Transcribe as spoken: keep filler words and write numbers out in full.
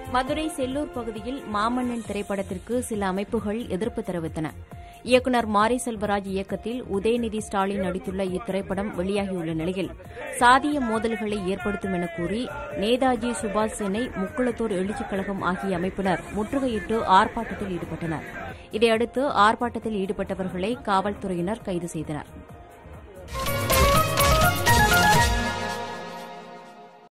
மதுரை செல்லூர் பகுதியில் மாமன்னன் திரைப்படத்திற்கு சில அமைப்புகள் எதிர்ப்பு தெரிவித்தன. இயக்குநர் மாரி செல்வராஜ் இயக்கத்தில் உதயநிதி ஸ்டாலின் நடித்துள்ள இத்திரைப்படம் வெளியாகியுள்ள நிலையில் சாதிய மோதல்களை ஏற்படுத்தும் என கூறி நேதாஜி சுபாஷ் சேனை, முக்குளத்தூர் எழுச்சிக் கழகம் ஆகிய அமைப்பினர் முற்றுகையிட்டு ஆர்ப்பாட்டத்தில் ஈடுபட்டனர். இதையடுத்து ஆர்ப்பாட்டத்தில் ஈடுபட்டவர்களை காவல்துறையினர் கைது செய்தனர்.